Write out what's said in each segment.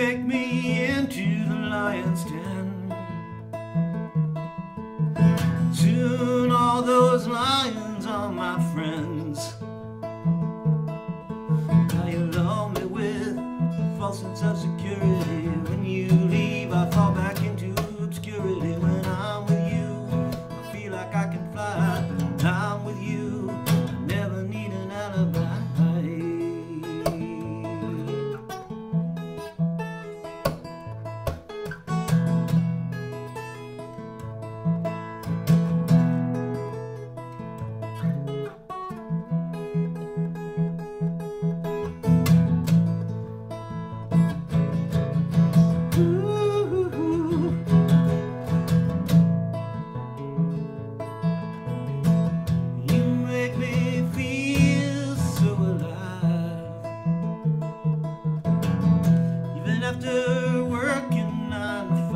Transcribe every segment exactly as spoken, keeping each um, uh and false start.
take me into the lion's den. Soon all those lions are my friends. Now you love me with a false sense of security. When you leave, I fall back into obscurity. When I'm with you, I feel like I can fly. When I'm with you, I never need an alibi. After working nine to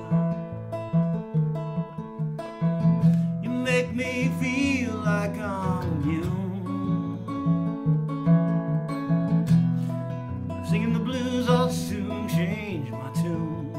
five, you make me feel like I'm immune. Singing the blues, I'll soon change my tune.